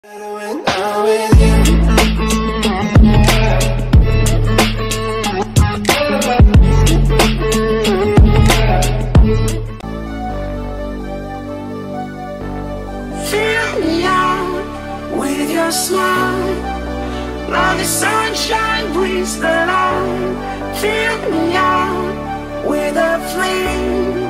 When I'm with you. Fill me out with your smile. Now the sunshine brings the light. Fill me out with a flame.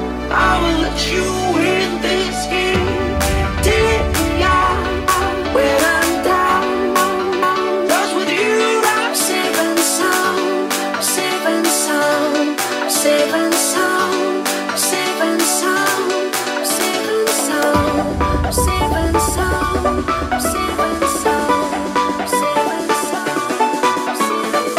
I will let you in this game. Take me out when I'm down. 'Cause with you I'm safe and sound. I'm safe and sound. I'm safe and sound. I'm safe and sound. I'm safe and sound. I'm safe and sound. I'm safe and sound. I'm safe and sound. I'm safe and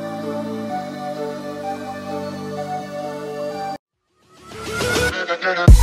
da da da